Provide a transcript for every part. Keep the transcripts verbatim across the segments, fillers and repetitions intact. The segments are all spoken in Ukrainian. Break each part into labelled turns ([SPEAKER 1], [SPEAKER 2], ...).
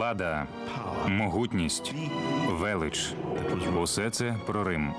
[SPEAKER 1] Влада, могутність, велич – усе це про Рим.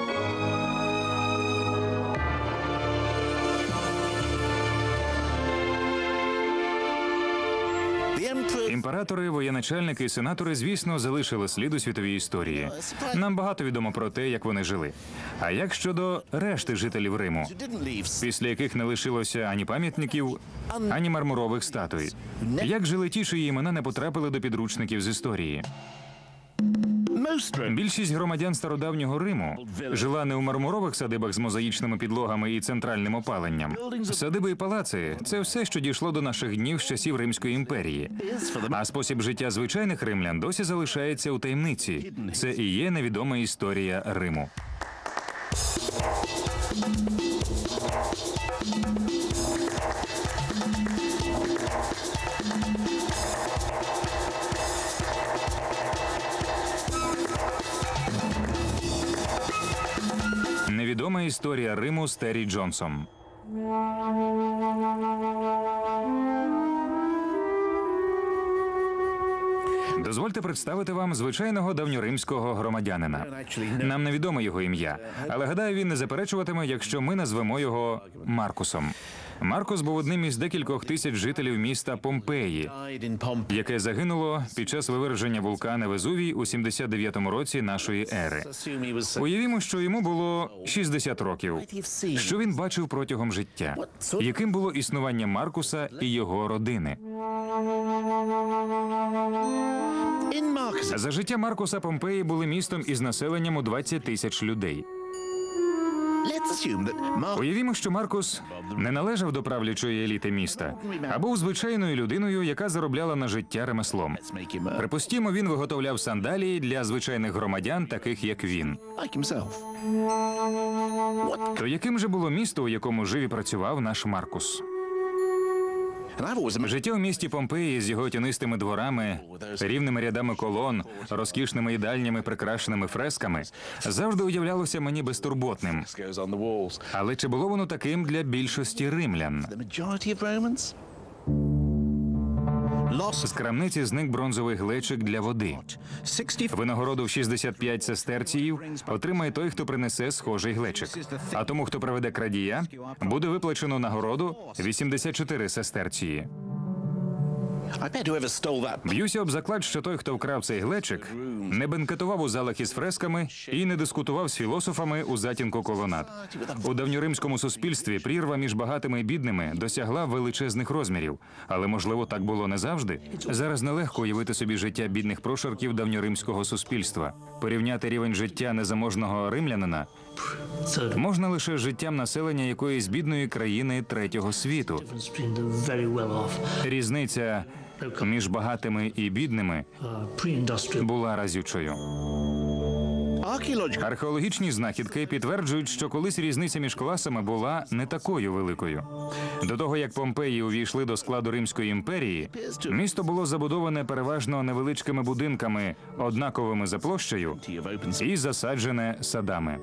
[SPEAKER 1] Імператори, воєначальники і сенатори, звісно, залишили слід у світовій історії. Нам багато відомо про те, як вони жили. А як щодо решти жителів Риму, після яких не лишилося ані пам'ятників, ані мармурових статуй? Як жили ті, чиї імена не потрапили до підручників з історії? Більшість громадян стародавнього Риму жила не у мармурових садибах з мозаїчними підлогами і центральним опаленням. Садиби і палаци – це все, що дійшло до наших днів з часів Римської імперії. А спосіб життя звичайних римлян досі залишається у таємниці. Це і є невідома історія Риму. Невідома історія Риму з Террі Джонсом. Дозвольте представити вам звичайного давньоримського громадянина. Нам невідомо його ім'я, але, гадаю, він не заперечуватиме, якщо ми назвемо його Маркусом. Маркус був одним із декількох тисяч жителів міста Помпеї, яке загинуло під час виверження вулкана Везувій у сімдесят дев'ятому році нашої ери. Уявімо, що йому було шістдесят років. Що він бачив протягом життя? Яким було існування Маркуса і його родини? За життя Маркуса Помпеї були містом із населенням у двадцять тисяч людей. Уявімо, що Маркус не належав до правлячої еліти міста, а був звичайною людиною, яка заробляла на життя ремеслом. Припустімо, він виготовляв сандалії для звичайних громадян, таких як він. То яким же було місто, у якому жив і працював наш Маркус? Життя у місті Помпеї з його тінистими дворами, рівними рядами колон, розкішними їдальнями, прикрашеними фресками, завжди уявлялося мені безтурботним. Але чи було воно таким для більшості римлян? З крамниці зник бронзовий глечик для води. Винагороду в шістдесят п'ять сестерціїв отримає той, хто принесе схожий глечик. А тому, хто приведе крадія, буде виплачено нагороду вісімдесят чотири сестерції. Б'юся об заклад, що той, хто вкрав цей глечик, не бенкетував у залах із фресками і не дискутував з філософами у затінку колонад. У давньоримському суспільстві прірва між багатими і бідними досягла величезних розмірів. Але, можливо, так було не завжди? Зараз нелегко уявити собі життя бідних прошарків давньоримського суспільства. Порівняти рівень життя незаможного римлянина можна лише з життям населення якоїсь бідної країни третього світу. Різниця між багатими і бідними була разючою. Археологічні знахідки підтверджують, що колись різниця між класами була не такою великою. До того, як Помпеї увійшли до складу Римської імперії, місто було забудоване переважно невеличкими будинками, однаковими за площею, і засаджене садами.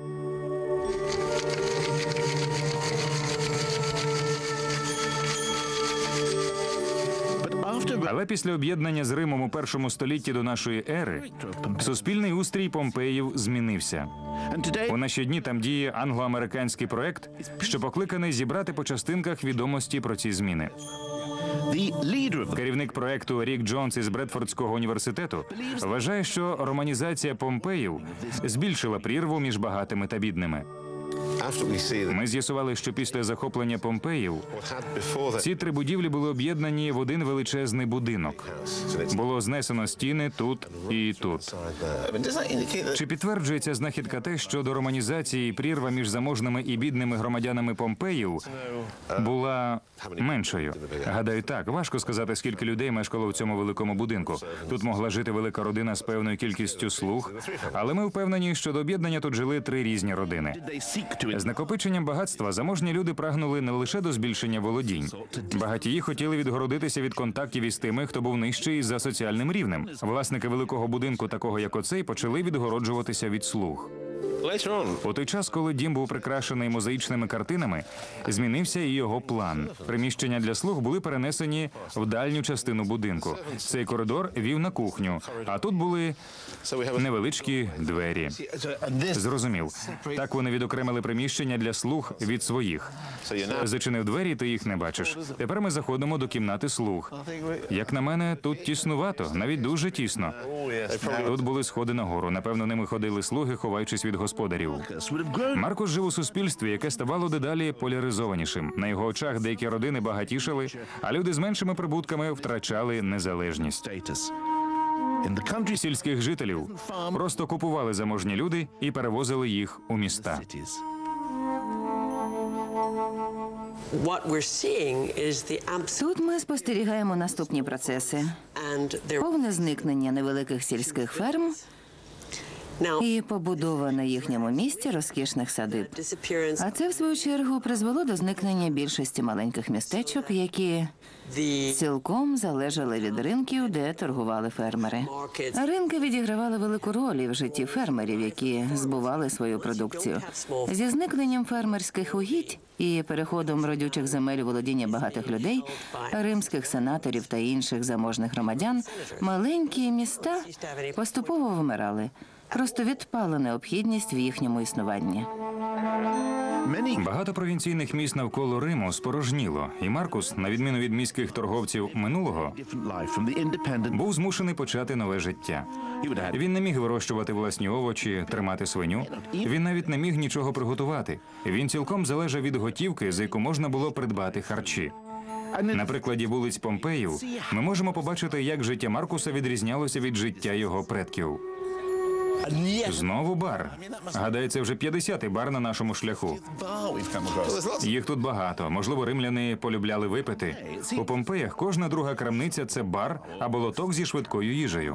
[SPEAKER 1] Але після об'єднання з Римом у першому столітті до нашої ери суспільний устрій Помпеїв змінився. У наші дні там діє англо-американський проект, що покликаний зібрати по частинках відомості про ці зміни. Керівник проекту Рік Джонс із Бредфордського університету вважає, що романізація Помпеїв збільшила прірву між багатими та бідними. Ми з'ясували, що після захоплення Помпеїв ці три будівлі були об'єднані в один величезний будинок. Було знесено стіни тут і тут. Чи підтверджується знахідка те, що до романізації прірва між заможними і бідними громадянами Помпеїв була меншою? Гадаю, так. Важко сказати, скільки людей мешкало в цьому великому будинку. Тут могла жити велика родина з певною кількістю слуг, але ми впевнені, що до об'єднання тут жили три різні родини. З накопиченням багатства заможні люди прагнули не лише до збільшення володінь. Багатії хотіли відгородитися від контактів із тими, хто був нижчий за соціальним рівнем. Власники великого будинку, такого як оцей, почали відгороджуватися від слуг. У той час, коли дім був прикрашений мозаїчними картинами, змінився і його план. Приміщення для слуг були перенесені в дальню частину будинку. Цей коридор вів на кухню, а тут були невеличкі двері. Зрозумів. Так вони відокремили приміщення для слуг від своїх. Зачинив двері, ти їх не бачиш. Тепер ми заходимо до кімнати слуг. Як на мене, тут тіснувато, навіть дуже тісно. Тут були сходи нагору. Напевно, ними ходили слуги, ховаючись від господарів. Маркус жив у суспільстві, яке ставало дедалі поляризованішим. На його очах деякі родини багатішали, а люди з меншими прибутками втрачали незалежність. Сільських жителів просто купували заможні люди і перевозили їх у міста.
[SPEAKER 2] Тут ми спостерігаємо наступні процеси. Повне зникнення невеликих сільських ферм і побудова на їхньому місці розкішних садиб. А це, в свою чергу, призвело до зникнення більшості маленьких містечок, які цілком залежали від ринків, де торгували фермери. Ринки відігравали велику роль в житті фермерів, які збували свою продукцію. Зі зникненням фермерських угідь і переходом родючих земель у володіння багатих людей, римських сенаторів та інших заможних громадян, маленькі міста поступово вмирали. Просто відпала необхідність в їхньому існуванні.
[SPEAKER 1] Багато провінційних міст навколо Риму спорожніло, і Маркус, на відміну від міських торговців минулого, був змушений почати нове життя. Він не міг вирощувати власні овочі, тримати свиню. Він навіть не міг нічого приготувати. Він цілком залежав від готівки, за яку можна було придбати харчі. На прикладі вулиць Помпеїв ми можемо побачити, як життя Маркуса відрізнялося від життя його предків. Знову бар. Гадаю, це вже п'ятдесятий бар на нашому шляху. Їх тут багато. Можливо, римляни полюбляли випити. У Помпеях кожна друга крамниця – це бар або лоток зі швидкою їжею.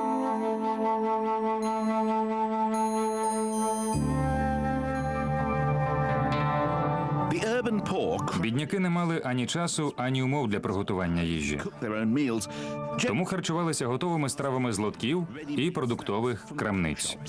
[SPEAKER 1] Бідняки не мали ані часу, ані умов для приготування їжі. Тому харчувалися готовими стравами з лотків і продуктових крамниць.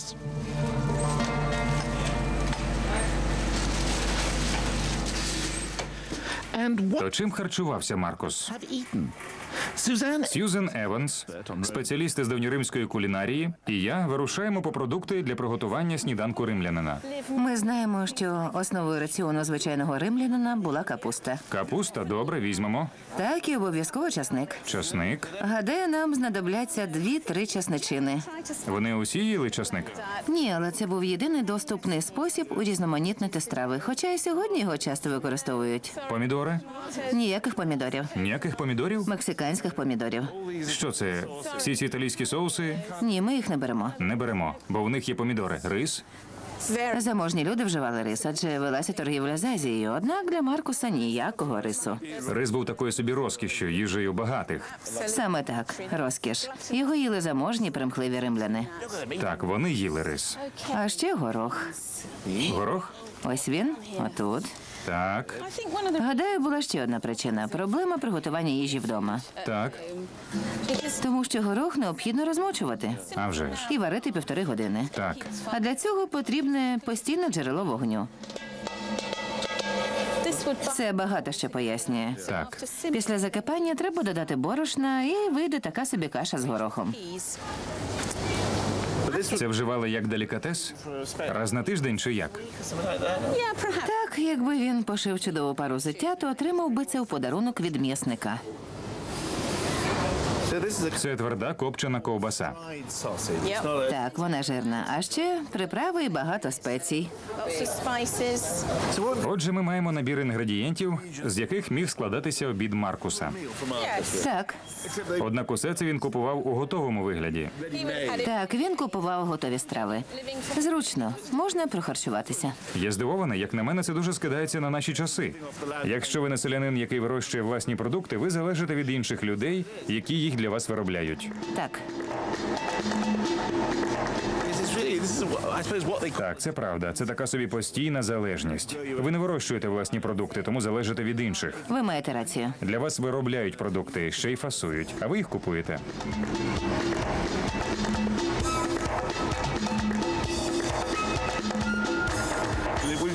[SPEAKER 1] То чим харчувався Маркус? Сьюзен Еванс, спеціаліст із давньоримської кулінарії, і я вирушаємо по продукти для приготування сніданку римлянина.
[SPEAKER 2] Ми знаємо, що основою раціону звичайного римлянина була капуста.
[SPEAKER 1] Капуста, добре, візьмемо.
[SPEAKER 2] Так, і обов'язково часник.
[SPEAKER 1] Часник.
[SPEAKER 2] Гадаю, нам знадобляться дві-три часничини.
[SPEAKER 1] Вони усі їли часник?
[SPEAKER 2] Ні, але це був єдиний доступний спосіб урізноманітнити страви, хоча і сьогодні його часто використовують.
[SPEAKER 1] Помідори?
[SPEAKER 2] Ніяких помідорів.
[SPEAKER 1] Ніяких помідорів?
[SPEAKER 2] Мексиканських помідорів.
[SPEAKER 1] Що це? Всі ці італійські соуси?
[SPEAKER 2] Ні, ми їх не беремо.
[SPEAKER 1] Не беремо, бо в них є помідори. Рис?
[SPEAKER 2] Заможні люди вживали рис, адже велася торгівля з Азією. Однак для Маркуса ніякого рису.
[SPEAKER 1] Рис був такою собі розкішшю, їжею багатих.
[SPEAKER 2] Саме так, розкіш. Його їли заможні, примхливі римляни.
[SPEAKER 1] Так, вони їли рис.
[SPEAKER 2] А ще горох.
[SPEAKER 1] Горох?
[SPEAKER 2] Ось він, отут.
[SPEAKER 1] Так,
[SPEAKER 2] Гадаю, була ще одна причина – проблема приготування їжі вдома.
[SPEAKER 1] так.
[SPEAKER 2] Тому що горох необхідно розмочувати
[SPEAKER 1] А вже ж.
[SPEAKER 2] і варити півтори години.
[SPEAKER 1] Так.
[SPEAKER 2] А для цього потрібне постійне джерело вогню. Це багато що пояснює.
[SPEAKER 1] Так.
[SPEAKER 2] Після закипання треба додати борошна, і вийде така собі каша з горохом.
[SPEAKER 1] Це вживали як делікатес? Раз на тиждень чи як?
[SPEAKER 2] Так, якби він пошив чудову пару взуття, то отримав би це у подарунок від м'ясника.
[SPEAKER 1] Це тверда копчена ковбаса.
[SPEAKER 2] Так, вона жирна. А ще приправи і багато спецій.
[SPEAKER 1] Отже, ми маємо набір інгредієнтів, з яких міг складатися обід Маркуса.
[SPEAKER 2] Так,
[SPEAKER 1] Однак усе це він купував у готовому вигляді.
[SPEAKER 2] так, він купував готові страви. Зручно, можна прохарчуватися.
[SPEAKER 1] Я здивований, як на мене, це дуже скидається на наші часи. Якщо ви не селянин, який вирощує власні продукти, ви залежите від інших людей, які їх для вас виробляють.
[SPEAKER 2] Так,
[SPEAKER 1] Так, це правда. Це така собі постійна залежність. Ви не вирощуєте власні продукти, тому залежите від інших.
[SPEAKER 2] ви маєте рацію.
[SPEAKER 1] Для вас виробляють продукти, ще й фасують, а ви їх купуєте.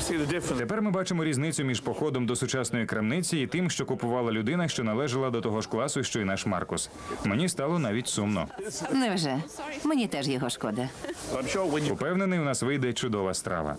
[SPEAKER 1] Тепер ми бачимо різницю між походом до сучасної крамниці і тим, що купувала людина, що належала до того ж класу, що й наш Маркус. Мені стало навіть сумно.
[SPEAKER 2] Невже? Мені теж його шкода.
[SPEAKER 1] Упевнений, у нас вийде чудова страва.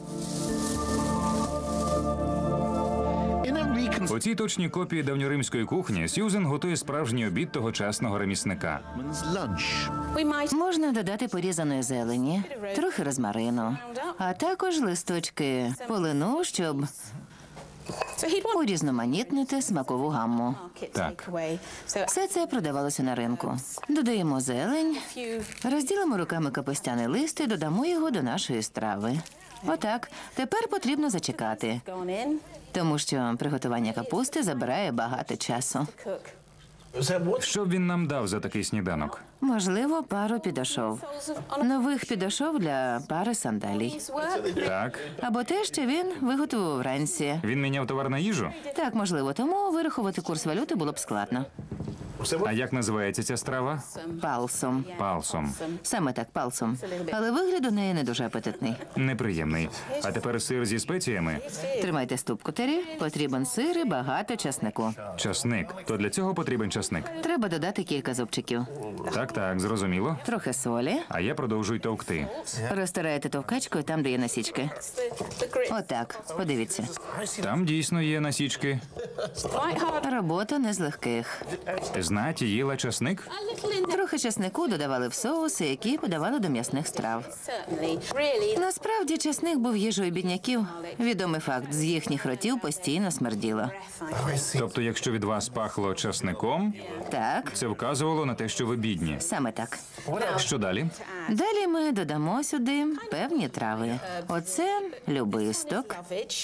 [SPEAKER 1] У цій точній копії давньоримської кухні Сьюзен готує справжній обід тогочасного ремісника.
[SPEAKER 2] Можна додати порізаної зелені, трохи розмарину, а також листочки полину, щоб урізноманітнити смакову гамму.
[SPEAKER 1] Так.
[SPEAKER 2] Все це продавалося на ринку. Додаємо зелень, розділимо руками капустяний лист і додамо його до нашої страви. Отак. Тепер потрібно зачекати, тому що приготування капусти забирає багато часу.
[SPEAKER 1] Що б він нам дав за такий сніданок?
[SPEAKER 2] Можливо, пару підошов. Нових підошов для пари сандалій.
[SPEAKER 1] Так.
[SPEAKER 2] Або те, що він виготовив вранці.
[SPEAKER 1] Він міняв товар на їжу?
[SPEAKER 2] Так, можливо, тому вирахувати курс валюти було б складно.
[SPEAKER 1] А як називається ця страва?
[SPEAKER 2] Палсом.
[SPEAKER 1] Палсом.
[SPEAKER 2] Саме так, палсом. Але вигляд у неї не дуже апетитний.
[SPEAKER 1] Неприємний. А тепер сир зі спеціями?
[SPEAKER 2] Тримайте ступку, Тері. Потрібен сир і багато часнику.
[SPEAKER 1] Часник. То для цього потрібен часник.
[SPEAKER 2] Треба додати кілька зубчиків.
[SPEAKER 1] Так, так, зрозуміло.
[SPEAKER 2] Трохи солі.
[SPEAKER 1] А я продовжую товкти.
[SPEAKER 2] Розтираєте товкачкою там, де є насічки. Отак. Подивіться.
[SPEAKER 1] Там дійсно є насічки.
[SPEAKER 2] Робота не з легких.
[SPEAKER 1] Знаті їла часник?
[SPEAKER 2] Трохи часнику додавали в соуси, які подавали до м'ясних страв. Насправді, часник був їжею бідняків. Відомий факт, з їхніх ротів постійно смерділо.
[SPEAKER 1] Тобто, якщо від вас пахло часником,
[SPEAKER 2] Так,
[SPEAKER 1] це вказувало на те, що ви бідні.
[SPEAKER 2] саме так.
[SPEAKER 1] Що далі?
[SPEAKER 2] Далі ми додамо сюди певні трави. Оце любисток.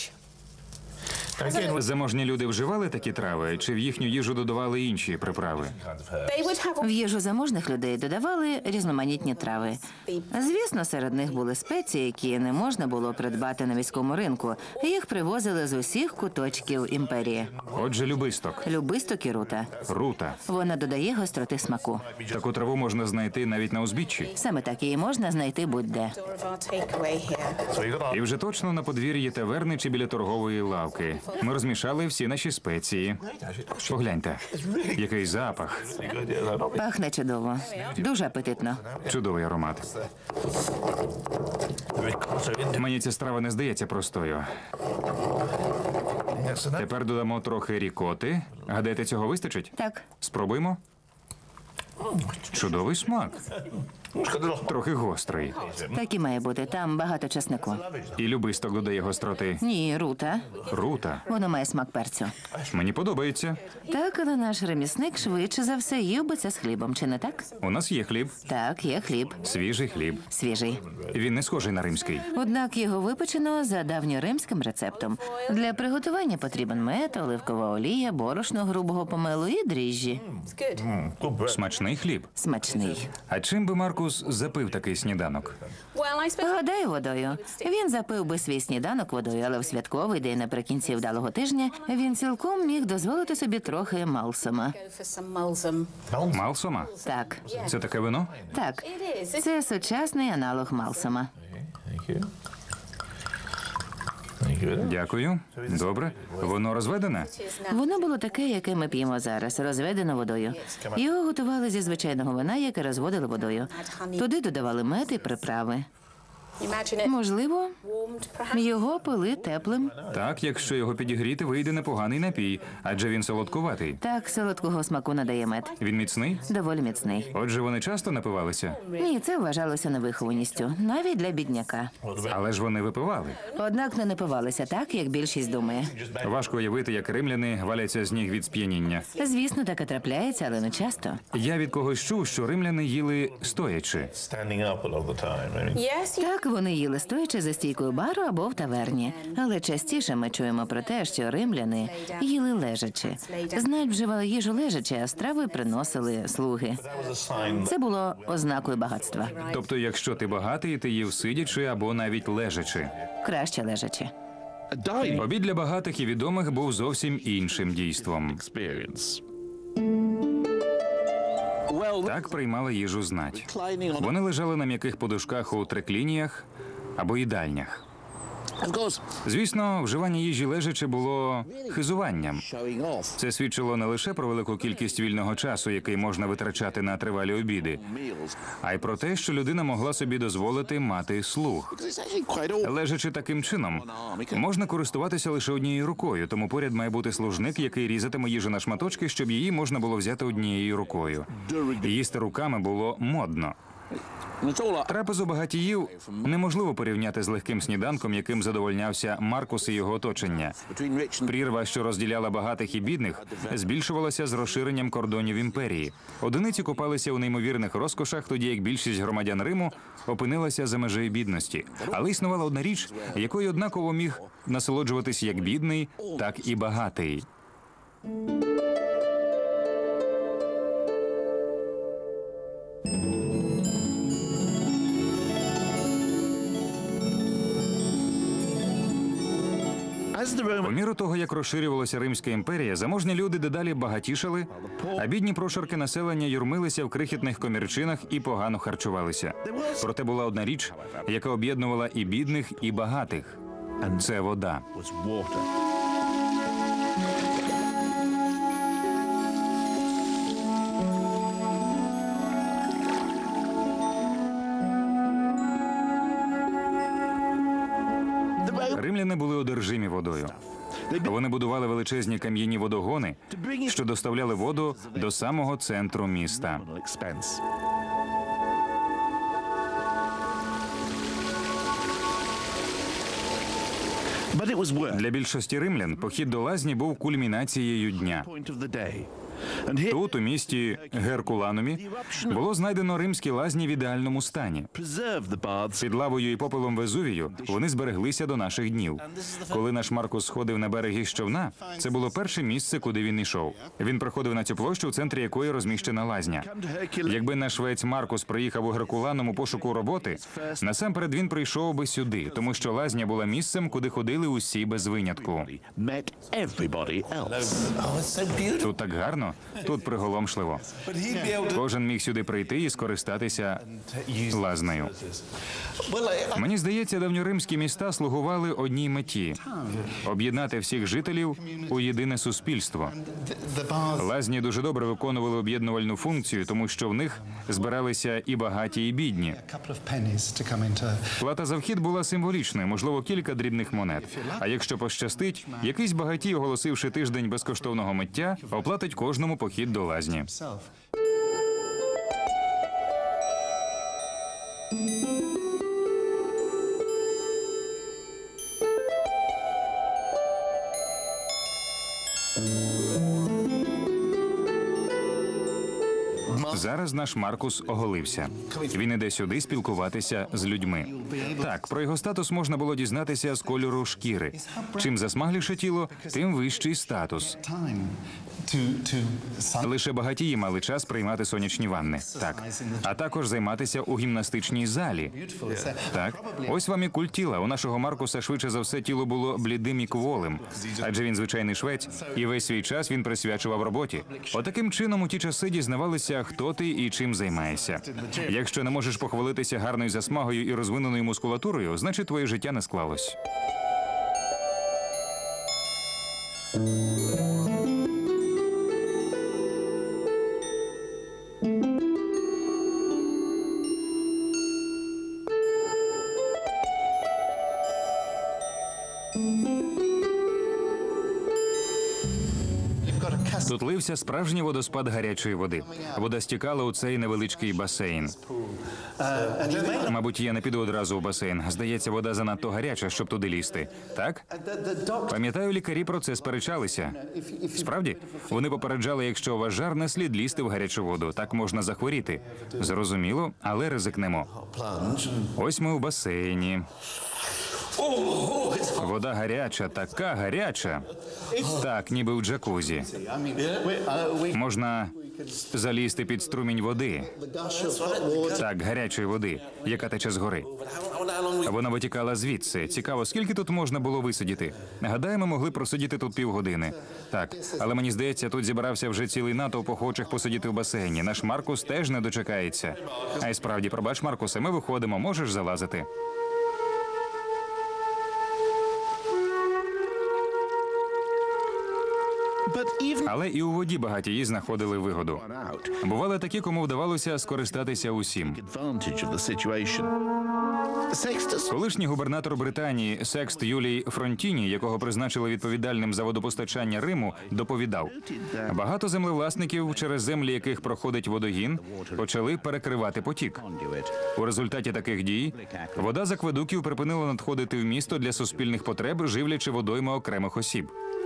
[SPEAKER 1] Заможні люди вживали такі трави, чи в їхню їжу додавали інші приправи?
[SPEAKER 2] В їжу заможних людей додавали різноманітні трави. Звісно, серед них були спеції, які не можна було придбати на міському ринку. Їх привозили з усіх куточків імперії.
[SPEAKER 1] Отже, любисток.
[SPEAKER 2] Любисток і рута.
[SPEAKER 1] Рута.
[SPEAKER 2] Вона додає гостроти смаку.
[SPEAKER 1] Таку траву можна знайти навіть на узбіччі.
[SPEAKER 2] Саме так її можна знайти будь-де.
[SPEAKER 1] І вже точно на подвір'ї таверни чи біля торгової лавки. Ми розмішали всі наші спеції. Погляньте, який запах.
[SPEAKER 2] Пахне чудово. Дуже апетитно.
[SPEAKER 1] Чудовий аромат. Мені ця страва не здається простою. Тепер додамо трохи рікоти. Гадаєте, цього вистачить?
[SPEAKER 2] Так,
[SPEAKER 1] Спробуємо. Чудовий смак. Трохи гострий.
[SPEAKER 2] так і має бути. Там багато часнику.
[SPEAKER 1] І любисток додає гостроти.
[SPEAKER 2] Ні, рута.
[SPEAKER 1] Рута.
[SPEAKER 2] Воно має смак перцю.
[SPEAKER 1] Мені подобається.
[SPEAKER 2] Так, але наш ремісник швидше за все їв би це з хлібом, чи не так?
[SPEAKER 1] У нас є хліб.
[SPEAKER 2] Так, є хліб.
[SPEAKER 1] Свіжий хліб.
[SPEAKER 2] Свіжий.
[SPEAKER 1] Він не схожий на римський.
[SPEAKER 2] Однак його випечено за давньоримським рецептом. Для приготування потрібен мед, оливкова олія, борошно грубого помелу і дріжджі.
[SPEAKER 1] Смачний хліб.
[SPEAKER 2] Смачний.
[SPEAKER 1] А чим би Маркус запив такий сніданок?
[SPEAKER 2] Гадаю, водою. Він запив би свій сніданок водою, але в святковий день наприкінці вдалого тижня він цілком міг дозволити собі трохи малсома.
[SPEAKER 1] Малсома?
[SPEAKER 2] Так,
[SPEAKER 1] Це таке вино?
[SPEAKER 2] так. Це сучасний аналог малсома.
[SPEAKER 1] Дякую. Добре. Воно розведене?
[SPEAKER 2] Воно було таке, яке ми п'ємо зараз, розведено водою. Його готували зі звичайного вина, яке розводили водою. Туди додавали мед і приправи. Можливо, його пили теплим.
[SPEAKER 1] Так, якщо його підігріти, вийде непоганий напій, адже він солодкуватий.
[SPEAKER 2] Так, солодкого смаку надає мед.
[SPEAKER 1] Він міцний?
[SPEAKER 2] Доволі міцний.
[SPEAKER 1] Отже, вони часто напивалися?
[SPEAKER 2] Ні, це вважалося невихованістю, навіть для бідняка.
[SPEAKER 1] Але ж вони випивали.
[SPEAKER 2] Однак не напивалися так, як більшість думає.
[SPEAKER 1] Важко уявити, як римляни валяться з ніг від сп'яніння.
[SPEAKER 2] Звісно, таке трапляється, але не часто.
[SPEAKER 1] Я від когось чув, що римляни їли стоячи.
[SPEAKER 3] standing up a lot of the time. I mean,
[SPEAKER 2] Так, вони їли стоячи за стійкою бару або в таверні. Але частіше ми чуємо про те, що римляни їли лежачи. Знать вживали їжу лежачи, а страви приносили слуги.
[SPEAKER 3] that was a sign
[SPEAKER 2] Це було ознакою багатства.
[SPEAKER 1] Тобто, якщо ти багатий, ти їв сидячи або навіть лежачи.
[SPEAKER 2] Краще лежачи.
[SPEAKER 4] A dining
[SPEAKER 1] Обід для багатих і відомих був зовсім іншим дійством.
[SPEAKER 4] experience. Well,
[SPEAKER 1] Так приймала їжу знать.
[SPEAKER 4] reclining on
[SPEAKER 1] Вони лежали на м'яких подушках у триклініях або їдальнях.
[SPEAKER 4] Of course,
[SPEAKER 1] Звісно, вживання їжі лежачи було хизуванням.
[SPEAKER 4] showing off
[SPEAKER 1] Це свідчило не лише про велику кількість вільного часу, який можна витрачати на тривалі обіди,
[SPEAKER 4] meals.
[SPEAKER 1] а й про те, що людина могла собі дозволити мати слух.
[SPEAKER 4] Because it's actually quite awful.
[SPEAKER 1] Лежачи таким чином, можна користуватися лише однією рукою, тому поряд має бути служник, який різатиме їжу на шматочки, щоб її можна було взяти однією рукою. Їсти руками було модно.
[SPEAKER 4] And it's all up.
[SPEAKER 1] Трапезу багатіїв неможливо порівняти з легким сніданком, яким задовольнявся Маркус і його оточення.
[SPEAKER 4] Between rich and
[SPEAKER 1] Прірва, що розділяла багатих і бідних, збільшувалася з розширенням кордонів імперії. Одиниці купалися у неймовірних розкошах, тоді як більшість громадян Риму опинилася за межею бідності. Але існувала одна річ, якою однаково міг насолоджуватись як бідний, так і багатий.
[SPEAKER 4] as the
[SPEAKER 1] У
[SPEAKER 4] Roman
[SPEAKER 1] міру того, як розширювалася Римська імперія, заможні люди дедалі багатішали, а бідні прошарки населення юрмилися в крихітних комірчинах і погано харчувалися. Проте була одна річ, яка об'єднувала і бідних, і багатих. Це вода.
[SPEAKER 4] was water. The Roman
[SPEAKER 1] Римляни були одержимі водою. Вони будували величезні кам'яні водогони, що доставляли воду до самого центру міста.
[SPEAKER 4] expense. But it was worth
[SPEAKER 1] Для більшості римлян похід до лазні був кульмінацією дня.
[SPEAKER 4] point of the day. And here
[SPEAKER 1] Тут, у місті Геркуланумі, було знайдено римські лазні в ідеальному стані.
[SPEAKER 4] preserve the baths.
[SPEAKER 1] Під лавою і попелом Везувію вони збереглися до наших днів. Коли наш Маркус сходив на берег із човна, це було перше місце, куди він йшов. Він приходив на цю площу, у центрі якої розміщена лазня. Якби наш швець Маркус приїхав у Геркуланум у пошуку роботи, насамперед він прийшов би сюди, тому що лазня була місцем, куди ходили усі без винятку.
[SPEAKER 4] Met everybody else.
[SPEAKER 3] Oh, it's so beautiful.
[SPEAKER 1] Тут так гарно, тут приголомшливо.
[SPEAKER 3] But he'd be able to
[SPEAKER 1] Кожен міг сюди прийти і скористатися
[SPEAKER 3] use
[SPEAKER 1] лазнею.
[SPEAKER 3] Well, I,
[SPEAKER 1] Мені здається, давньоримські міста слугували одній меті – об'єднати всіх жителів у єдине суспільство.
[SPEAKER 3] the, the bars.
[SPEAKER 1] Лазні дуже добре виконували об'єднувальну функцію, тому що в них збиралися і багаті, і бідні.
[SPEAKER 5] A couple of pennies to come into.
[SPEAKER 1] Плата за вхід була символічною, можливо, кілька дрібних монет. А якщо пощастить, якийсь багатій, оголосивши тиждень безкоштовного миття, оплатить кожному похід до лазні.
[SPEAKER 5] Self.
[SPEAKER 1] Зараз наш Маркус оголився. Він іде сюди спілкуватися з людьми. Так, про його статус можна було дізнатися з кольору шкіри. Чим засмагліше тіло, тим вищий статус.
[SPEAKER 5] Time to to sun.
[SPEAKER 1] Лише багатії мали час приймати сонячні ванни. Так. А також займатися у гімнастичній залі.
[SPEAKER 5] Beautiful. It's a-
[SPEAKER 1] Так, ось вам і культ тіла. У нашого Маркуса швидше за все тіло було блідим і кволим, адже він звичайний швець, і весь свій час він присвячував роботі. Отаким чином у ті часи дізнавалися, хто ти і чим займаєшся. Якщо не можеш похвалитися гарною засмагою і розвиненою мускулатурою, значить твоє життя не склалось.
[SPEAKER 5] You've got a cast.
[SPEAKER 1] Тут лився справжній водоспад гарячої води. Вода стікала у цей невеличкий басейн. Мабуть, я не піду одразу у басейн. Здається, вода занадто гаряча, щоб туди лізти. Так?
[SPEAKER 5] The, the doctor.
[SPEAKER 1] Пам'ятаю, лікарі про це сперечалися. Справді, вони попереджали, якщо у вас жар, не слід лізти в гарячу воду. Так можна захворіти. Зрозуміло, але ризикнемо.
[SPEAKER 3] Plunge and
[SPEAKER 1] Ось ми у басейні. Вода гаряча, така гаряча. Так, ніби у джакузі.
[SPEAKER 5] I mean, we, uh, we
[SPEAKER 1] Можна залізти під струмінь води.
[SPEAKER 5] the gush of hot water.
[SPEAKER 1] Так, гарячої води, яка тече згори. Вона витікала звідси. Цікаво, скільки тут можна було висидіти? Гадаю, ми могли просидіти тут півгодини. Так, але мені здається, тут зібрався вже цілий натовп охочих посидіти в басейні. Наш Маркус теж не дочекається. А й справді, пробач, Маркусе, ми виходимо, можеш залазити.
[SPEAKER 4] But even
[SPEAKER 1] Але і у воді багатії знаходили вигоду.
[SPEAKER 4] out,
[SPEAKER 1] Бували такі, кому вдавалося скористатися усім.
[SPEAKER 4] advantage of the situation. Sextus
[SPEAKER 1] Колишній губернатор Британії Секст Юлій Фронтіні, якого призначили відповідальним за водопостачання Риму, доповідав: багато землевласників, через землі яких проходить водогін, почали перекривати потік. У результаті таких дій вода з акведуків припинила надходити в місто для суспільних потреб, живлячи водойми окремих осіб.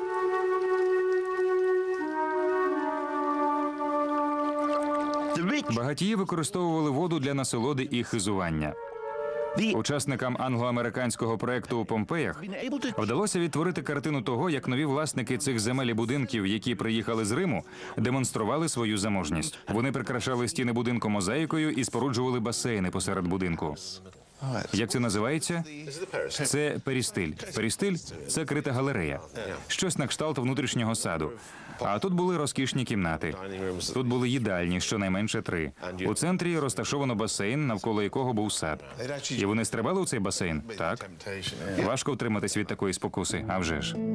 [SPEAKER 4] the rich
[SPEAKER 1] Багатії використовували воду для насолоди і хизування.
[SPEAKER 4] the
[SPEAKER 1] Учасникам англо-американського проекту у Помпеях
[SPEAKER 4] been able to
[SPEAKER 1] вдалося відтворити картину того, як нові власники цих земель і будинків, які приїхали з Риму, демонстрували свою заможність. Вони прикрашали стіни будинку мозаїкою і споруджували басейни посеред будинку. Як це називається? Це перістиль. Перістиль – це крита галерея. Щось на кшталт внутрішнього саду. А тут були розкішні кімнати. Тут були їдальні, щонайменше три. У центрі розташовано басейн, навколо якого був сад. І вони стрибали у цей басейн? Так. Важко втриматись від такої спокуси, а вже ж.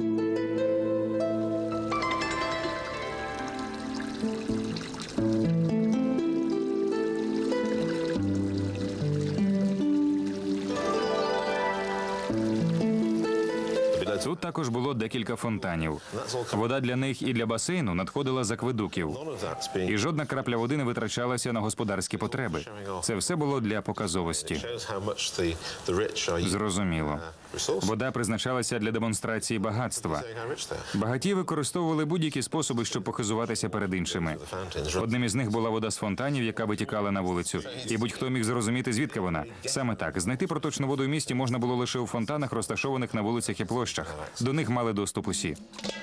[SPEAKER 1] Тут також було декілька фонтанів. Вода для них і для басейну надходила з акведуків. І жодна крапля води не витрачалася на господарські потреби. Це все було для показовості. Зрозуміло. Вода призначалася для демонстрації багатства. Багаті використовували будь-які способи, щоб похизуватися перед іншими. Одним із них була вода з фонтанів, яка витікала на вулицю. І будь-хто міг зрозуміти, звідки вона. Саме так. Знайти проточну воду в місті можна було лише у фонтанах, розташованих на вулицях і площах. До них мали доступ усі.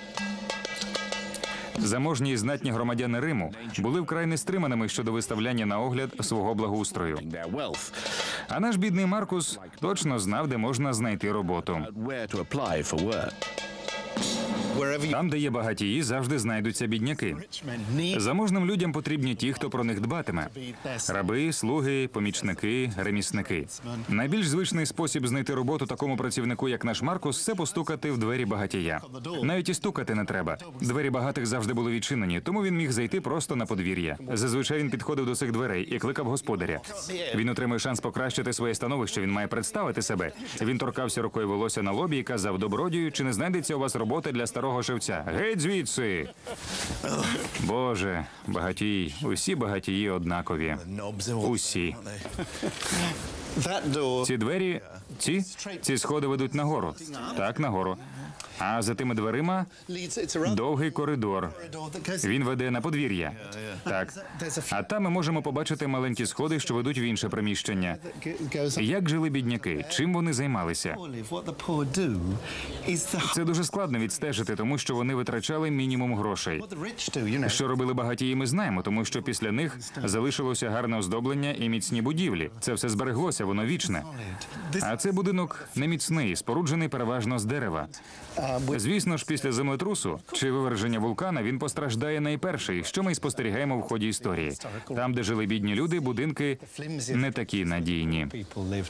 [SPEAKER 1] Заможні і знатні громадяни Риму були вкрай нестриманими щодо виставляння на огляд свого благоустрою.
[SPEAKER 4] their wealth,
[SPEAKER 1] А наш бідний Маркус точно знав, де можна знайти роботу.
[SPEAKER 4] where to apply for work.
[SPEAKER 3] Wherever you
[SPEAKER 1] Там, де є багатії, завжди знайдуться бідняки.
[SPEAKER 3] rich men need
[SPEAKER 1] Заможним людям потрібні ті, хто про них дбатиме. Раби, слуги, помічники, ремісники. Найбільш звичний спосіб знайти роботу такому працівнику, як наш Маркус, це постукати в двері багатія. Навіть і стукати не треба. Двері багатих завжди були відчинені, тому він міг зайти просто на подвір'я. Зазвичай він підходив до цих дверей і кликав господаря. Він отримує шанс покращити своє становище, він має представити себе. Він торкався рукою волосся на лобі і казав: добродію, чи не знайдеться у вас роботи для старого шевця? Геть звідси! Боже, багатій, усі багатії однакові.
[SPEAKER 3] knobs are all-
[SPEAKER 1] Усі.
[SPEAKER 3] That door
[SPEAKER 1] Ці двері, ці, ці сходи ведуть нагору. Так, нагору. А за тими дверима
[SPEAKER 3] leads it's a rather
[SPEAKER 1] довгий коридор.
[SPEAKER 3] door that goes
[SPEAKER 1] Він веде на подвір'я. Так. А там ми можемо побачити маленькі сходи, що ведуть в інше приміщення.
[SPEAKER 3] that goes up.
[SPEAKER 1] Як жили бідняки? Чим вони займалися?
[SPEAKER 3] Live. What the poor do is the
[SPEAKER 1] Це дуже складно відстежити, тому що вони витрачали мінімум грошей.
[SPEAKER 3] what the rich do, you know.
[SPEAKER 1] Що робили багатії, ми знаємо, тому що після них залишилося гарне оздоблення і міцні будівлі. Це все збереглося, воно вічне. А це будинок не міцний, споруджений переважно з дерева. Звісно ж, після землетрусу чи виверження вулкана він постраждає найперший, що ми й спостерігаємо в ході історії. Там, де жили бідні люди, будинки не такі надійні.
[SPEAKER 3] People lived.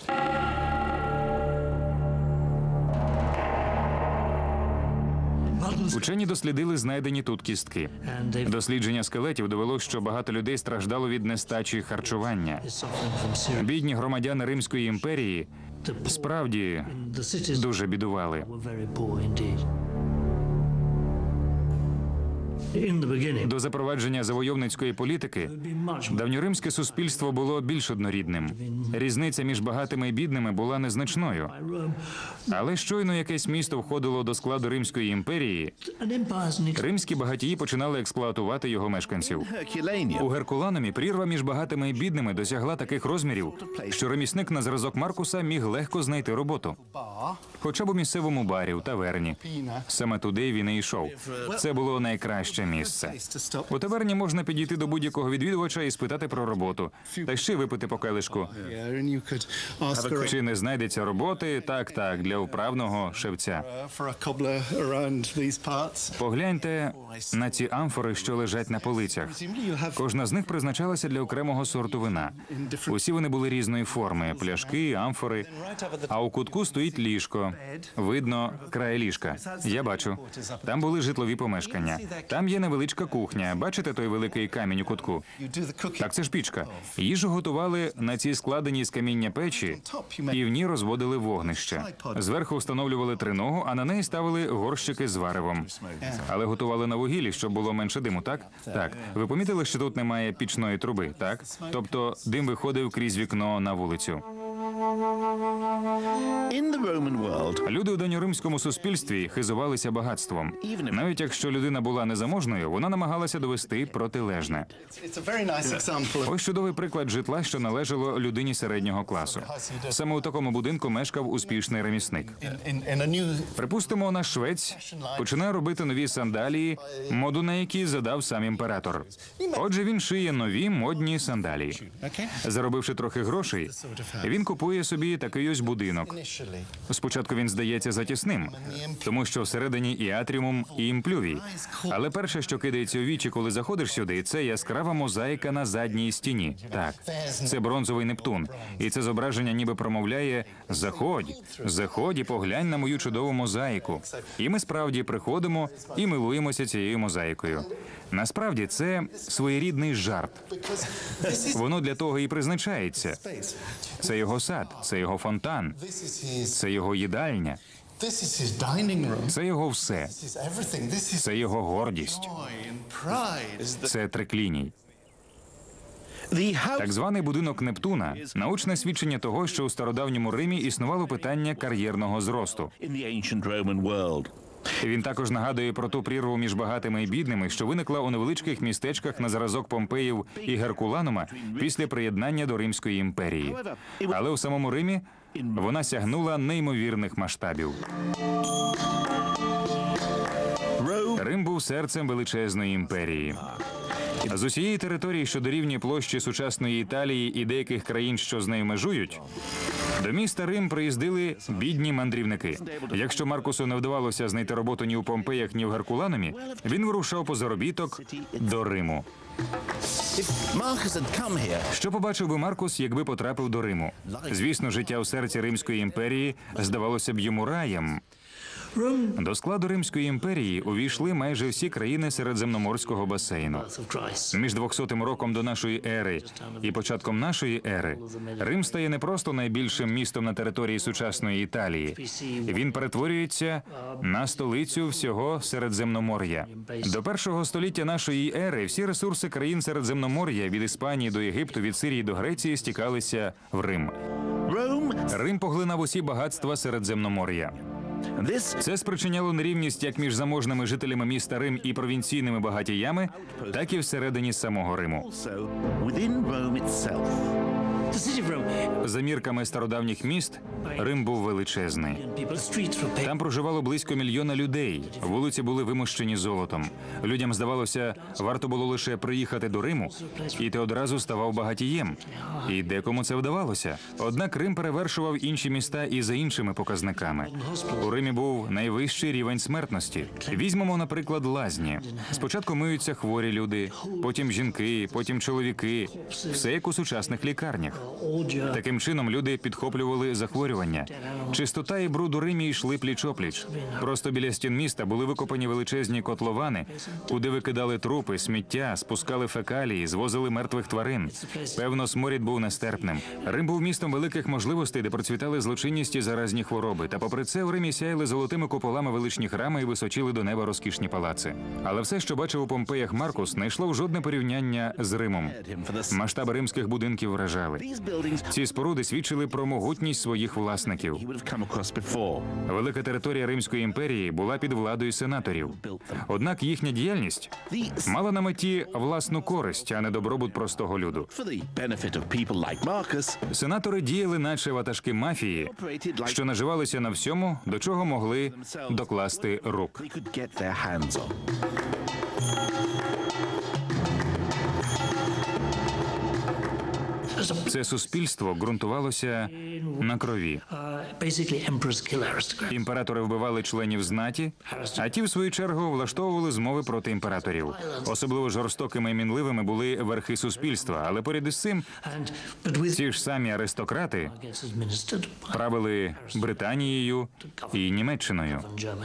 [SPEAKER 1] Учені дослідили знайдені тут кістки. Дослідження скелетів довело, що багато людей страждало від нестачі харчування. Бідні громадяни Римської імперії справді дуже бідували. До запровадження завойовницької політики давньоримське суспільство було більш однорідним. Різниця між багатими і бідними була незначною. Але щойно якесь місто входило до складу Римської імперії, римські багатії починали експлуатувати його мешканців.
[SPEAKER 4] Herculaneum.
[SPEAKER 1] У Геркуланумі прірва між багатими і бідними досягла таких розмірів, що ремісник на зразок Маркуса міг легко знайти роботу. Хоча б у місцевому барі, у таверні. Саме туди він і йшов. Це було найкраще місце. У таверні можна підійти до будь-якого відвідувача і спитати про роботу. Та ще й випити по келишку.
[SPEAKER 3] Yeah, and you could ask for,
[SPEAKER 1] Чи не знайдеться роботи? Так, так, для вправного шевця.
[SPEAKER 3] a, for a cobbler around these parts.
[SPEAKER 1] Погляньте на ці амфори, що лежать на полицях.
[SPEAKER 3] Presumably you have
[SPEAKER 1] Кожна з них призначалася для окремого сорту вина. Усі вони були різної форми: пляшки, амфори. А у кутку стоїть ліжко. Видно край ліжка. Я бачу. Там були житлові помешкання. Там є невеличка кухня. Бачите той великий камінь у кутку?
[SPEAKER 3] you do the cooking.
[SPEAKER 1] Так, це ж пічка. Їжу готували на цій складеній з каміння печі, і в ній розводили вогнище. Зверху встановлювали триногу, а на неї ставили горщики з варевом. Але готували на вугіллі, щоб було менше диму, так? Так. Ви помітили, що тут немає пічної труби, так? Тобто дим виходив крізь вікно на вулицю.
[SPEAKER 4] In the Roman world,
[SPEAKER 1] Люди у давньоримському суспільстві хизувалися багатством. Навіть якщо людина була незаможною, вона намагалася довести протилежне.
[SPEAKER 3] It's a very nice example of
[SPEAKER 1] Ось чудовий приклад житла, що належало людині середнього класу. Саме у такому будинку мешкав успішний ремісник.
[SPEAKER 3] in, in, in a new
[SPEAKER 1] Припустимо, наш швець починає робити нові сандалії, моду на які задав сам імператор. Отже, він шиє нові модні сандалії.
[SPEAKER 3] okay.
[SPEAKER 1] Заробивши трохи грошей, він купує собі такий ось будинок.
[SPEAKER 3] Initially,
[SPEAKER 1] Спочатку він здається затісним, тому що всередині і атріумум, і імплювій. Але перше, що кидається у вічі, коли заходиш сюди, це яскрава мозаїка на задній стіні. Так, це бронзовий Нептун. І це зображення ніби промовляє: «Заходь, заходь і поглянь на мою чудову мозаїку». І ми справді приходимо і милуємося цією мозаїкою. Насправді це своєрідний жарт.
[SPEAKER 3] because this is
[SPEAKER 1] Воно для того і призначається.
[SPEAKER 3] space.
[SPEAKER 1] Це його сад, це його фонтан,
[SPEAKER 3] This is his.
[SPEAKER 1] це його їдальня,
[SPEAKER 3] This is his dining room.
[SPEAKER 1] це його все.
[SPEAKER 3] This is everything. This is
[SPEAKER 1] Це його гордість.
[SPEAKER 3] joy and pride.
[SPEAKER 1] Це трикліній.
[SPEAKER 4] the house
[SPEAKER 1] Так званий будинок Нептуна – научне свідчення того, що у стародавньому Римі існувало питання кар'єрного зросту.
[SPEAKER 4] in the ancient Roman world.
[SPEAKER 1] Він також нагадує про ту прірву між багатими і бідними, що виникла у невеличких містечках на зразок Помпеїв і Геркуланума після приєднання до Римської імперії. Але у самому Римі вона сягнула неймовірних масштабів. Рим був серцем величезної імперії. З усієї території, що дорівнює площі сучасної Італії і деяких країн, що з нею межують, до міста Рим приїздили бідні мандрівники. Якщо Маркусу не вдавалося знайти роботу ні у Помпеях, ні в Геркуланумі, він вирушав по заробіток до Риму.
[SPEAKER 4] If Marcus had come here,
[SPEAKER 1] Що побачив би Маркус, якби потрапив до Риму? Звісно, життя у серці Римської імперії здавалося б йому раєм. До складу Римської імперії увійшли майже всі країни Середземноморського басейну. Між двохсотим роком до нашої ери і початком нашої ери Рим стає не просто найбільшим містом на території сучасної Італії. Він перетворюється на столицю всього Середземномор'я. До першого століття нашої ери всі ресурси країн Середземномор'я від Іспанії до Єгипту, від Сирії до Греції стікалися в Рим.
[SPEAKER 4] Rome,
[SPEAKER 1] Рим поглинав усі багатства Середземномор'я.
[SPEAKER 4] and this
[SPEAKER 1] Це спричиняло нерівність як між заможними жителями міста Рим і провінційними багатіями, так і всередині самого Риму.
[SPEAKER 4] also within Rome itself.
[SPEAKER 1] За мірками стародавніх міст, Рим був величезний. Там проживало близько мільйона людей. Вулиці були вимощені золотом. Людям здавалося, варто було лише приїхати до Риму, і ти одразу ставав багатієм. І декому це вдавалося. Однак Рим перевершував інші міста і за іншими показниками. У Римі був найвищий рівень смертності. Візьмемо, наприклад, лазні. Спочатку миються хворі люди, потім жінки, потім чоловіки. Все як у сучасних лікарнях. Таким чином люди підхоплювали захворювання. Чистота і бруд у Римі йшли пліч-опліч. Просто біля стін міста були викопані величезні котловани, куди викидали трупи, сміття, спускали фекалії, звозили мертвих тварин. Певно, сморід був нестерпним. Рим був містом великих можливостей, де процвітали злочинність і заразні хвороби. Та попри це в Римі сяяли золотими куполами величні храми і височили до неба розкішні палаци. Але все, що бачив у Помпеях Маркус, не йшло в жодне порівняння з Римом. Масштаби римських будинків вражали.
[SPEAKER 4] These buildings
[SPEAKER 1] Ці споруди свідчили про могутність своїх власників.
[SPEAKER 4] he would have come across before.
[SPEAKER 1] Велика територія Римської імперії була під владою сенаторів. Однак їхня діяльність
[SPEAKER 4] The,
[SPEAKER 1] мала на меті власну користь, а не добробут простого люду.
[SPEAKER 4] for the benefit of people like Marcus,
[SPEAKER 1] Сенатори діяли, наче ватажки мафії,
[SPEAKER 4] operated like
[SPEAKER 1] що наживалися на всьому, до чого могли докласти рук.
[SPEAKER 4] they could get their hands on.
[SPEAKER 1] Це суспільство ґрунтувалося на крові. Імператори вбивали членів знаті, а ті, в свою чергу, влаштовували змови проти імператорів. Особливо жорстокими і мінливими були верхи суспільства, але поряд із цим ці ж самі аристократи правили Британією і Німеччиною.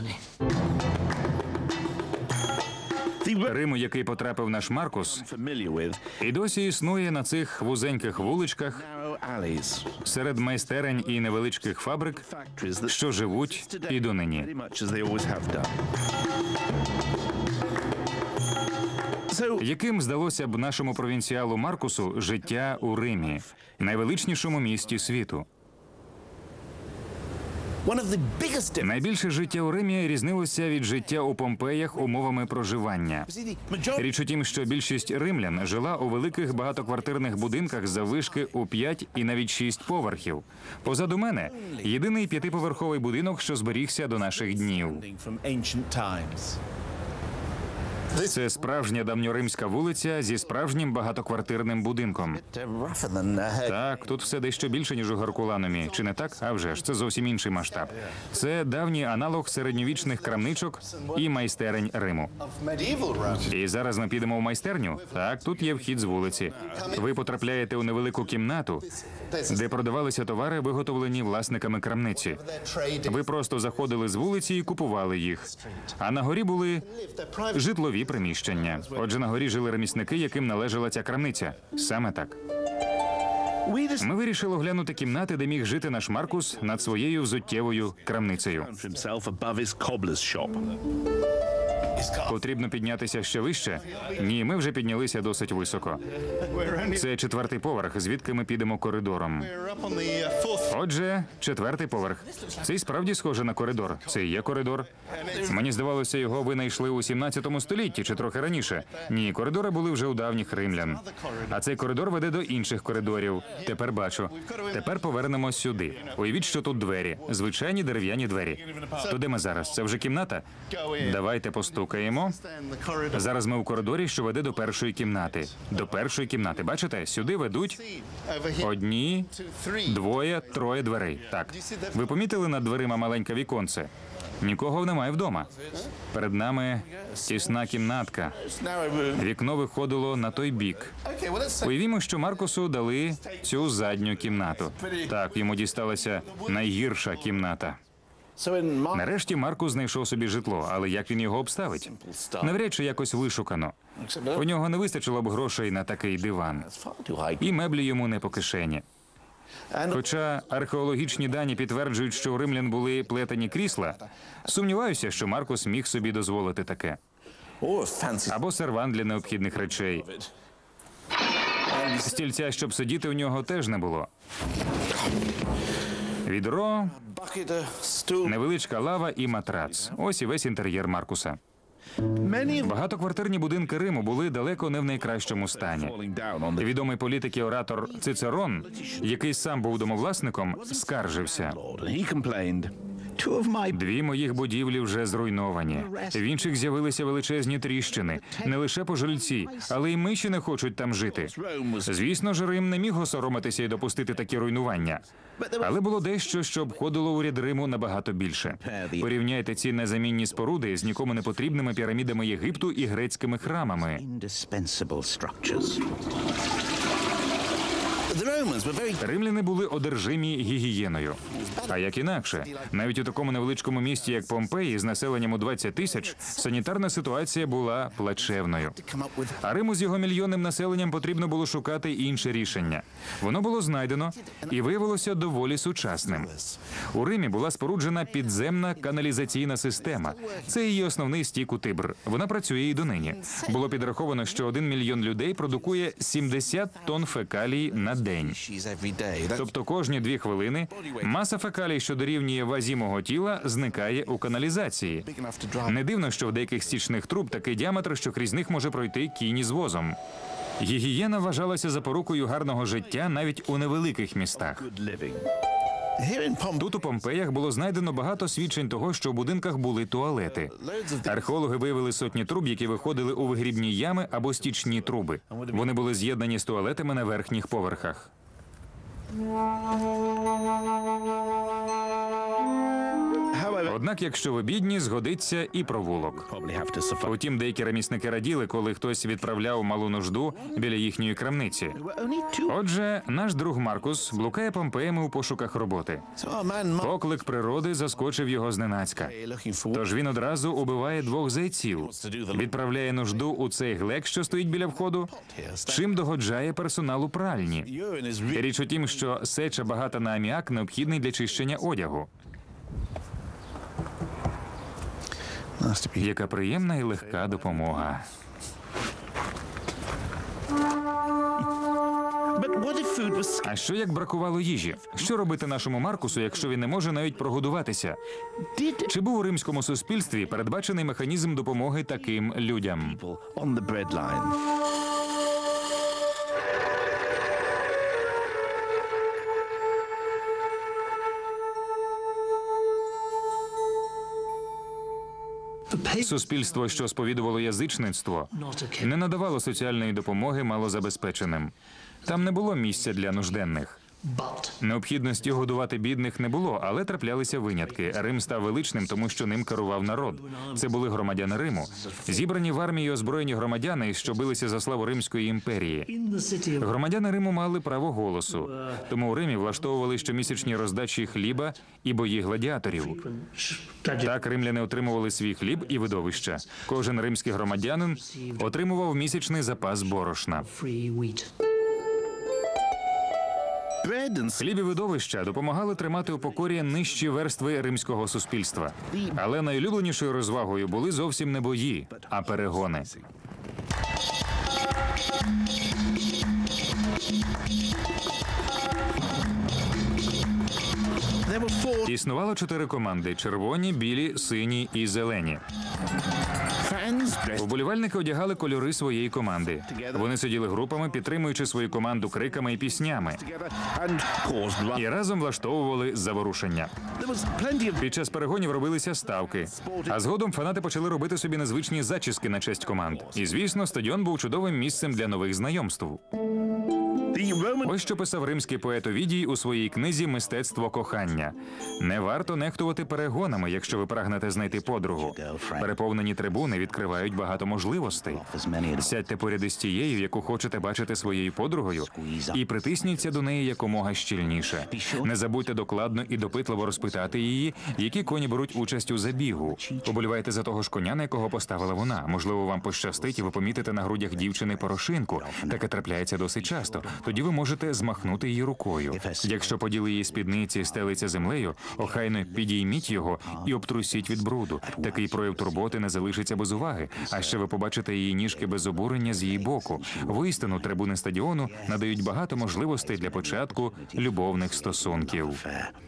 [SPEAKER 1] Рим, у який потрапив наш Маркус, і досі існує на цих вузеньких вуличках, серед майстерень і невеличких фабрик, що живуть і донині. Яким здалося б нашому провінціалу Маркусу життя у Римі, найвеличнішому місті світу? Найбільше життя у Римі різнилося від життя у Помпеях умовами проживання. Річ у тім, що більшість римлян жила у великих багатоквартирних будинках заввишки у п'ять і навіть шість поверхів. Позаду мене – єдиний п'ятиповерховий будинок, що зберігся до наших днів. Це справжня давньоримська вулиця зі справжнім багатоквартирним будинком. Так, тут все дещо більше, ніж у Геркуланумі. Чи не так? А вже ж, це зовсім інший масштаб. Це давній аналог середньовічних крамничок і майстерень Риму. І зараз ми підемо в майстерню. Так, тут є вхід з вулиці. Ви потрапляєте у невелику кімнату, де продавалися товари, виготовлені власниками крамниці. Ви просто заходили з вулиці і купували їх. А на горі були житлові приміщення. Отже, на горі жили ремісники, яким належала ця крамниця. Саме так. Ми вирішили оглянути кімнати, де міг жити наш Маркус над своєю взуттєвою крамницею. Потрібно піднятися ще вище? Ні, ми вже піднялися досить високо. Це четвертий поверх, звідки ми підемо коридором. Отже, четвертий поверх. Це й справді схоже на коридор. Це і є коридор. Мені здавалося, його винайшли у сімнадцятому столітті, чи трохи раніше. Ні, коридори були вже у давніх римлян. А цей коридор веде до інших коридорів. Тепер бачу. Тепер повернемось сюди. Уявіть, що тут двері. Звичайні дерев'яні двері. То де ми зараз? Це вже кімната? Давайте постукаємо. Зараз ми у коридорі, що веде до першої кімнати. До першої кімнати. Бачите? Сюди ведуть одні, двоє, троє дверей. Так. Ви помітили над дверима маленьке віконце? Нікого немає вдома. Перед нами тісна кімнатка. Вікно виходило на той бік. Уявімо, що Маркусу дали цю задню кімнату. Так, йому дісталася найгірша кімната. Нарешті Маркус знайшов собі житло, але як він його обставить? Навряд чи якось вишукано. У нього не вистачило б грошей на такий диван. І меблі йому не по кишені. Хоча археологічні дані підтверджують, що у римлян були плетені крісла, сумніваюся, що Маркус міг собі дозволити таке. Або сервант для необхідних речей. Стільця, щоб сидіти, у нього теж не було. Відро, невеличка лава і матрац. Ось і весь інтер'єр Маркуса. Багатоквартирні будинки Риму були далеко не в найкращому стані. Відомий політик і оратор Цицерон, який сам був домовласником, скаржився. Дві моїх будівлі вже зруйновані. В інших з'явилися величезні тріщини. Не лише пожильці, але й миші не хочуть там жити. Звісно ж, Рим не міг осоромитися і допустити такі руйнування. Але було дещо, що обходило уряд Риму набагато більше. Порівняйте ці незамінні споруди з нікому не потрібними пірамідами Єгипту і грецькими храмами. Римляни були одержимі гігієною. А як інакше? Навіть у такому невеличкому місті, як Помпеї, з населенням у двадцять тисяч, санітарна ситуація була плачевною. А Риму з його мільйонним населенням потрібно було шукати інше рішення. Воно було знайдено і виявилося доволі сучасним. У Римі була споруджена підземна каналізаційна система. Це її основний стік у Тибр. Вона працює і донині. Було підраховано, що один мільйон людей продукує сімдесят тонн фекалій на день. Тобто кожні дві хвилини маса фекалій, що дорівнює вазі мого тіла, зникає у каналізації. Не дивно, що в деяких стічних труб такий діаметр, що крізь них може пройти кінь із возом. Гігієна вважалася запорукою гарного життя навіть у невеликих містах. Тут у Помпеях було знайдено багато свідчень того, що в будинках були туалети. Археологи виявили сотні труб, які виходили у вигрібні ями або стічні труби. Вони були з'єднані з туалетами на верхніх поверхах. Однак, якщо ви бідні, згодиться і провулок.
[SPEAKER 4] Probably have to suffice.
[SPEAKER 1] Утім, деякі ремісники раділи, коли хтось відправляв малу нужду біля їхньої крамниці.
[SPEAKER 4] We're only two.
[SPEAKER 1] Отже, наш друг Маркус блукає Помпеями у пошуках роботи.
[SPEAKER 4] So our man Mark
[SPEAKER 1] Поклик природи заскочив його зненацька.
[SPEAKER 4] looking for
[SPEAKER 1] Тож він одразу убиває двох зайців, відправляє нужду у цей глек, що стоїть біля входу, чим догоджає персоналу пральні.
[SPEAKER 4] urine is really
[SPEAKER 1] Річ у тім, що сеча багата на аміак необхідний для чищення одягу.
[SPEAKER 4] nice to be.
[SPEAKER 1] Яка приємна і легка допомога.
[SPEAKER 4] But what if food was
[SPEAKER 1] А що як бракувало їжі? Що робити нашому Маркусу, якщо він не може навіть прогодуватися?
[SPEAKER 4] did
[SPEAKER 1] Чи був у римському суспільстві передбачений механізм допомоги таким людям?
[SPEAKER 4] people on the breadline?
[SPEAKER 1] Суспільство, що сповідувало язичництво, не надавало соціальної допомоги малозабезпеченим. Там не було місця для нужденних. Необхідності годувати бідних не було, але траплялися винятки. Рим став величним, тому що ним керував народ. Це були громадяни Риму. Зібрані в армії озброєні громадяни, що билися за славу Римської імперії. Громадяни Риму мали право голосу. Тому у Римі влаштовували щомісячні роздачі хліба і бої гладіаторів. Так римляни отримували свій хліб і видовища. Кожен римський громадянин отримував місячний запас борошна.
[SPEAKER 4] Bread and
[SPEAKER 1] Хліб і видовища допомагали тримати у покорі нижчі верстви римського суспільства. Але найулюбленішою розвагою були зовсім не бої, а перегони.
[SPEAKER 4] there were four
[SPEAKER 1] Існувало чотири команди: червоні, білі, сині і зелені.
[SPEAKER 4] fans dressed
[SPEAKER 1] Вболівальники одягали кольори своєї команди. Вони сиділи групами, підтримуючи свою команду криками і піснями,
[SPEAKER 4] together and caused runs.
[SPEAKER 1] і разом влаштовували заворушення.
[SPEAKER 4] There was plenty of
[SPEAKER 1] Під час перегонів робилися ставки, а згодом фанати почали робити собі незвичні зачіски на честь команд. І, звісно, стадіон був чудовим місцем для нових знайомств.
[SPEAKER 4] the Roman
[SPEAKER 1] Ось що писав римський поет Овідій у своїй книзі «Мистецтво кохання». Не варто нехтувати перегонами, якщо ви прагнете знайти подругу. Переповнені трибуни відкривають багато можливостей. Сядьте поряд із тією, яку хочете бачити своєю подругою, і притисніться до неї якомога щільніше. Не забудьте докладно і допитливо розпитати її, які коні беруть участь у забігу. Поболівайте за того ж коня, на якого поставила вона. Можливо, вам пощастить, і ви помітите на грудях дівчини порошинку. Таке трапляється досить часто. Тоді ви можете змахнути її рукою. Якщо поділи її спідниці стелиться землею, охайно підійміть його і обтрусіть від бруду. Такий прояв турботи не залишиться без уваги. А ще ви побачите її ніжки без обурення з її боку. Воістину, трибуни стадіону надають багато можливостей для початку любовних стосунків.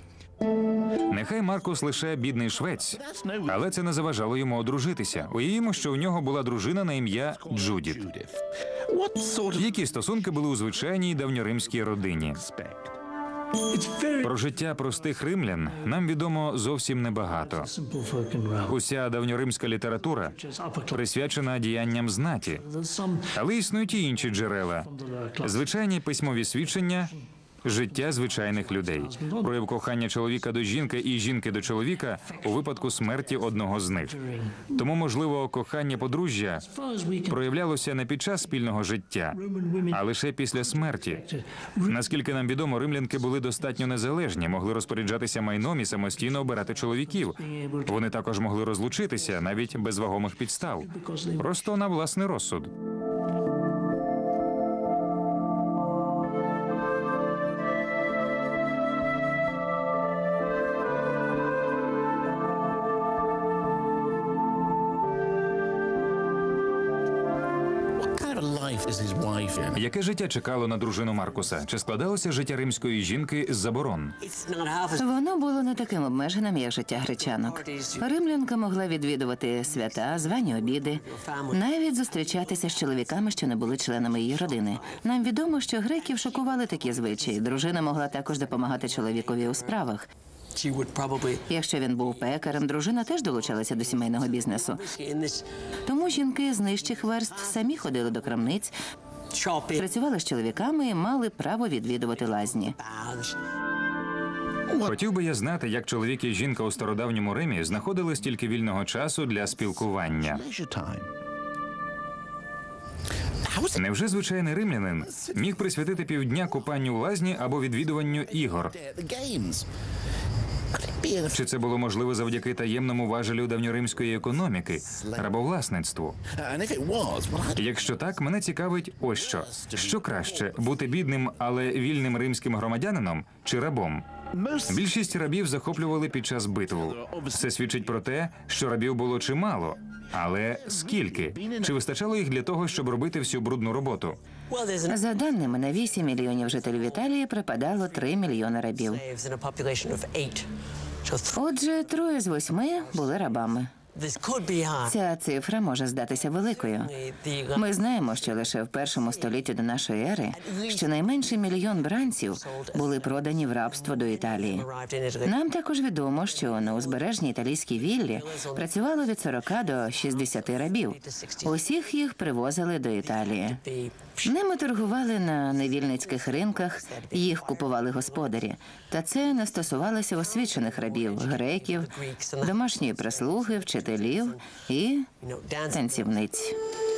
[SPEAKER 1] Нехай Маркус лише бідний швець, але це не заважало йому одружитися. Уявімо, що у нього була дружина на ім'я Джудіт.
[SPEAKER 4] what sort of
[SPEAKER 1] Які стосунки були у звичайній давньоримській родині?
[SPEAKER 4] respect?
[SPEAKER 1] Про життя простих римлян нам відомо зовсім небагато. Уся давньоримська література присвячена діянням знаті. Але існують і інші джерела. Звичайні письмові свідчення життя звичайних людей. Прояв кохання чоловіка до жінки і жінки до чоловіка у випадку смерті одного з них. Тому, можливо, кохання подружжя проявлялося не під час спільного життя, а лише після смерті. Наскільки нам відомо, римлянки були достатньо незалежні, могли розпоряджатися майном і самостійно обирати чоловіків. Вони також могли розлучитися, навіть без вагомих підстав. Просто на власний розсуд.
[SPEAKER 4] What kind of life is his wife in?
[SPEAKER 1] Яке життя чекало на дружину Маркуса? Чи складалося життя римської жінки з заборон?
[SPEAKER 2] Воно було не таким обмеженим, як життя гречанок. Римлянка могла відвідувати свята, звані обіди, навіть зустрічатися з чоловіками, що не були членами її родини. Нам відомо, що греків шокували такі звичаї. Дружина могла також допомагати чоловікові у справах. Якщо він був пекарем, дружина теж долучалася до сімейного бізнесу. Тому жінки з нижчих верств самі ходили до крамниць, працювали з чоловіками і мали право відвідувати лазні.
[SPEAKER 1] Хотів би я знати, як чоловік і жінка у стародавньому Римі знаходили стільки вільного часу для спілкування.
[SPEAKER 4] Leisure time.
[SPEAKER 1] Невже звичайний римлянин міг присвятити півдня купанню в лазні або відвідуванню ігор?
[SPEAKER 4] The games. Could it be in
[SPEAKER 1] Чи це було можливо завдяки таємному важелю давньоримської економіки – рабовласництву?
[SPEAKER 4] a... And if it was, well, I'd...
[SPEAKER 1] Якщо так, мене цікавить ось що. Що краще – бути бідним, але вільним римським громадянином чи рабом?
[SPEAKER 4] Most...
[SPEAKER 1] Більшість рабів захоплювали під час битв. Це свідчить про те, що рабів було чимало. Але скільки? Чи вистачало їх для того, щоб робити всю брудну роботу?
[SPEAKER 2] За даними, на вісім мільйонів жителів Італії припадало три мільйони рабів. Отже, троє з восьми були рабами. Ця цифра може здатися великою. Ми знаємо, що лише в першому столітті до нашої ери щонайменше мільйон бранців були продані в рабство до Італії. Нам також відомо, що на узбережній італійській віллі працювало від сорока до шістдесяти рабів. Усіх їх привозили до Італії. Ними торгували на невільницьких ринках, їх купували господарі. Та це не стосувалося освічених рабів, греків, домашньої прислуги, вчителів і танцівниць.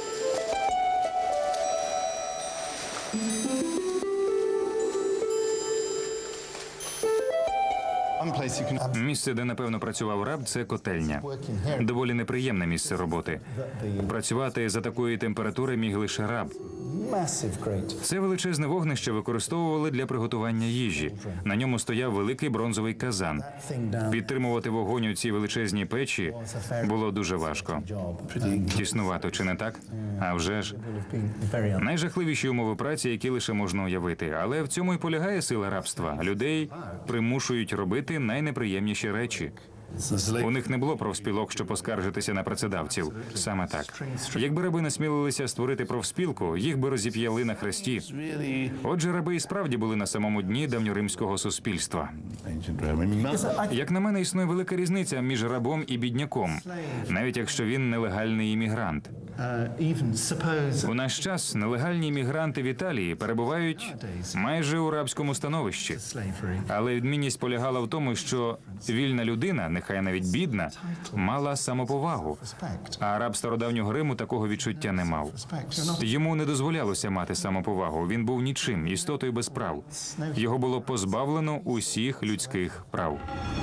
[SPEAKER 3] One place you can
[SPEAKER 1] Місце, де, напевно, працював раб – це котельня. Доволі неприємне місце роботи. Працювати за такої температури міг лише раб.
[SPEAKER 3] massive grate.
[SPEAKER 1] Це величезне вогнище використовували для приготування їжі. На ньому стояв великий бронзовий казан. Підтримувати вогонь у цій величезній печі було дуже важко. Тіснувато, чи не так? А вже ж. Найжахливіші умови праці, які лише можна уявити. Але в цьому і полягає сила рабства. Людей примушують робити найнеприємніші речі. У них не було профспілок, щоб поскаржитися на працедавців. Саме так. Якби раби насмілилися створити профспілку, їх би розіп'яли на хресті. Отже, раби і справді були на самому дні давньоримського суспільства. Як на мене, існує велика різниця між рабом і бідняком, навіть якщо він нелегальний іммігрант.
[SPEAKER 3] Uh, even suppose
[SPEAKER 1] У наш час нелегальні іммігранти в Італії перебувають майже у рабському становищі.
[SPEAKER 3] slavery.
[SPEAKER 1] Але відмінність полягала в тому, що вільна людина, нехай навіть бідна, мала самоповагу, а раб стародавнього Риму такого відчуття не мав. Йому не дозволялося мати самоповагу, він був нічим, істотою без прав. Його було позбавлено усіх людських прав.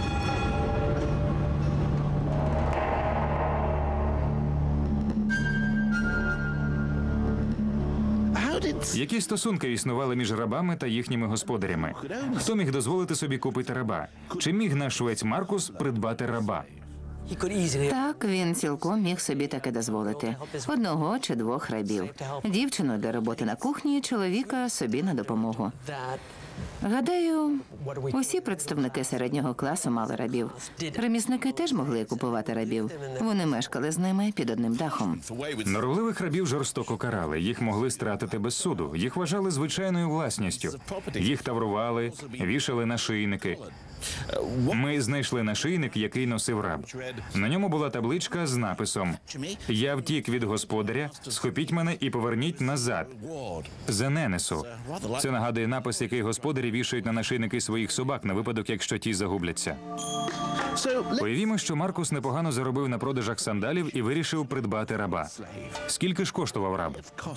[SPEAKER 1] Які стосунки існували між рабами та їхніми господарями? Хто міг дозволити собі купити раба? Чи міг наш швець Маркус придбати раба?
[SPEAKER 2] Так, він цілком міг собі таке дозволити. Одного чи двох рабів. Дівчину для роботи на кухні, чоловіка собі на допомогу. Гадаю, усі представники середнього класу мали рабів. Ремісники теж могли купувати рабів. Вони мешкали з ними під одним дахом.
[SPEAKER 1] Норовливих рабів жорстоко карали, їх могли стратити без суду, їх вважали звичайною власністю. Їх таврували, вішали на шийники. Ми знайшли нашийник, який носив раб. На ньому була табличка з написом «Я втік від господаря, схопіть мене і поверніть назад. За ненесу». Це нагадує напис, який господарі вішають на нашийники своїх собак на випадок, якщо ті загубляться. Уявімо, що Маркус непогано заробив на продажах сандалів і вирішив придбати раба. Скільки ж коштував раб?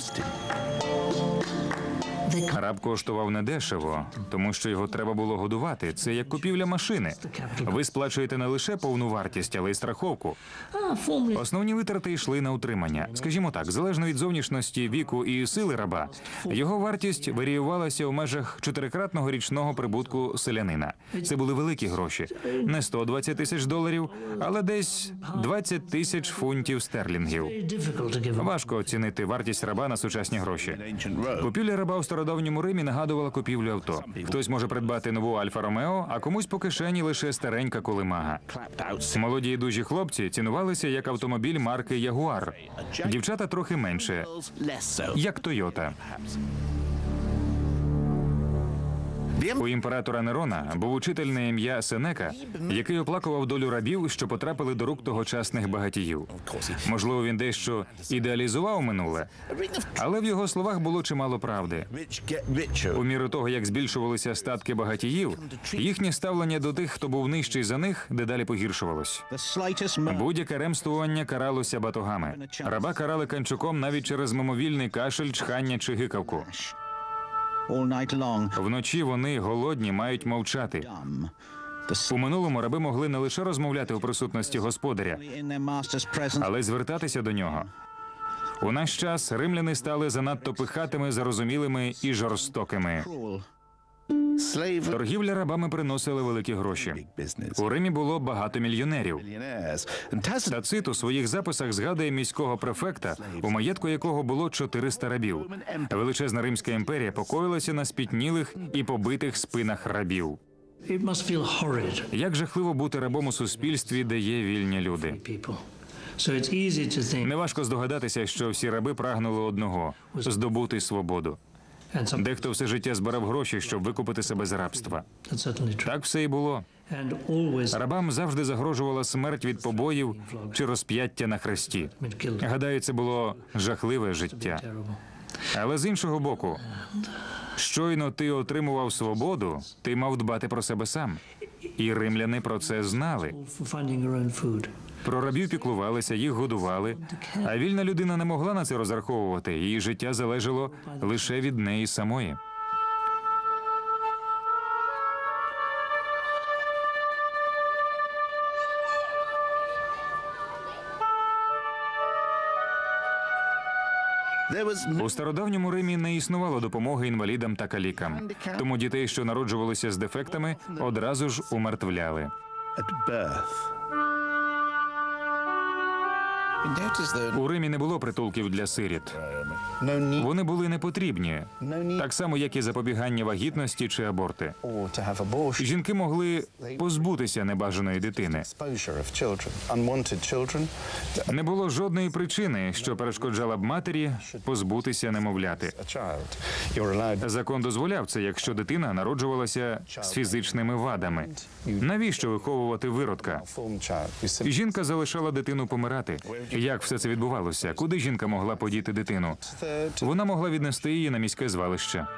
[SPEAKER 1] Раб коштував недешево, тому що його треба було годувати. Це як купівля машини. Ви сплачуєте не лише повну вартість, але й страховку. Основні витрати йшли на утримання. Скажімо так, залежно від зовнішності, віку і сили раба, його вартість варіювалася у межах чотирикратного річного прибутку селянина. Це були великі гроші. Не сто двадцять тисяч доларів, але десь двадцять тисяч фунтів стерлінгів. Важко оцінити вартість раба на сучасні гроші. Купівля раба у стародавньому Римі нагадувала купівлю авто. Хтось може придбати нову Альфа-Ромео, а комусь по кишені лише старенька колимага. Молоді і дужі хлопці цінувалися як автомобіль марки Ягуар. Дівчата трохи менше, як Тойота. У імператора Нерона був учитель на ім'я Сенека, який оплакував долю рабів, що потрапили до рук тогочасних багатіїв. Можливо, він дещо ідеалізував минуле, але в його словах було чимало правди. У міру того, як збільшувалися статки багатіїв, їхнє ставлення до тих, хто був нижчий за них, дедалі погіршувалось. Будь-яке ремствування каралося батогами. Раба карали канчуком навіть через мимовільний кашель, чхання чи гикавку. Вночі вони, голодні, мають мовчати. У минулому раби могли не лише розмовляти у присутності господаря, але й звертатися до нього. У наш час римляни стали занадто пихатими, зарозумілими і жорстокими. Торгівля рабами приносила великі гроші. У Римі було багато мільйонерів. Тацит у своїх записах згадує міського префекта, у маєтку якого було чотириста рабів. Величезна Римська імперія покоїлася на спітнілих і побитих спинах рабів. Як жахливо бути рабом у суспільстві, де є вільні люди. Неважко здогадатися, що всі раби прагнули одного – здобути свободу. Дехто все життя збирав гроші, щоб викупити себе з рабства. Так все і було. Рабам завжди загрожувала смерть від побоїв чи розп'яття на хресті. Гадаю, це було жахливе життя. Але з іншого боку, щойно ти отримував свободу, ти мав дбати про себе сам. І римляни про це знали. Про рабів піклувалися, їх годували, а вільна людина не могла на це розраховувати, її життя залежало лише від неї самої. У стародавньому Римі не існувало допомоги інвалідам та калікам, тому дітей, що народжувалися з дефектами, одразу ж умертвляли. У Римі не було притулків для сиріт. Вони були непотрібні, так само, як і запобігання вагітності чи аборти. Жінки могли позбутися небажаної дитини. Не було жодної причини, що перешкоджала б матері позбутися немовляти. Закон дозволяв це, якщо дитина народжувалася з фізичними вадами. Навіщо виховувати виродка? Жінка залишала дитину помирати. Як все це відбувалося? Куди жінка могла подіти дитину? Вона могла віднести її на міське звалище.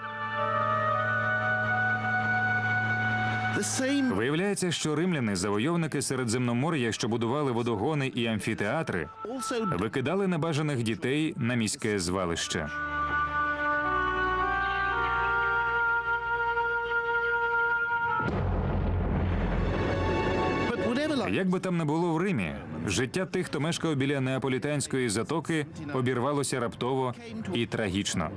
[SPEAKER 1] Виявляється, що римляни, завойовники Середземномор'я, що будували водогони і амфітеатри, викидали небажаних дітей на міське звалище. Як би там не було в Римі, життя тих, хто мешкав біля Неаполітанської затоки, обірвалося раптово і трагічно.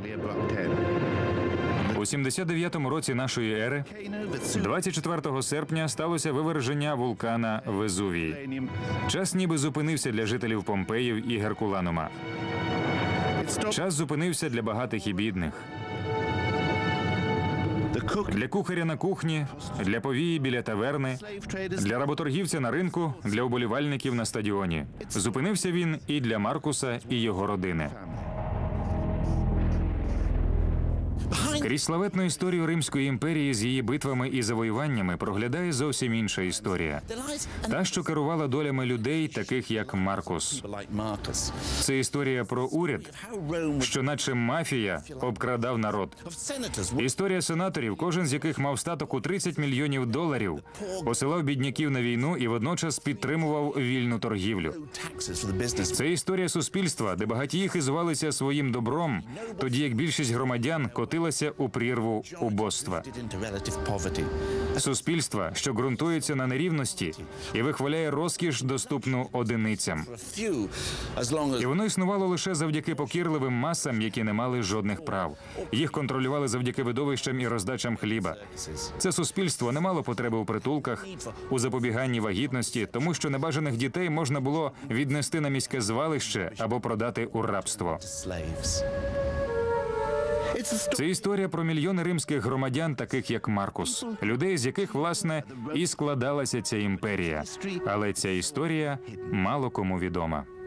[SPEAKER 1] У сімдесят дев'ятому році нашої ери, двадцять четвертого серпня, сталося виверження вулкана Везувій. Час ніби зупинився для жителів Помпеїв і Геркуланума. Час зупинився для багатих і бідних. Для кухаря на кухні, для повії біля таверни, для работоргівця на ринку, для уболівальників на стадіоні. Зупинився він і для Маркуса, і його родини. Крізь славетну історію Римської імперії з її битвами і завоюваннями проглядає зовсім інша історія. Та, що керувала долями людей, таких як Маркус. Це історія про уряд, що наче мафія обкрадав народ. Історія сенаторів, кожен з яких мав статок у тридцять мільйонів доларів, посилав бідняків на війну і водночас підтримував вільну торгівлю. Це історія суспільства, де багатії хизувалися своїм добром, тоді як більшість громадян котилася у прірву убоства. Суспільства, що ґрунтується на нерівності і вихваляє розкіш, доступну одиницям. І воно існувало лише завдяки покірливим масам, які не мали жодних прав. Їх контролювали завдяки видовищам і роздачам хліба. Це суспільство не мало потреби у притулках, у запобіганні вагітності, тому що небажаних дітей можна було віднести на міське звалище або продати у рабство. Це історія про мільйони римських громадян, таких як Маркус. Людей, з яких, власне, і складалася ця імперія. Але ця історія мало кому відома.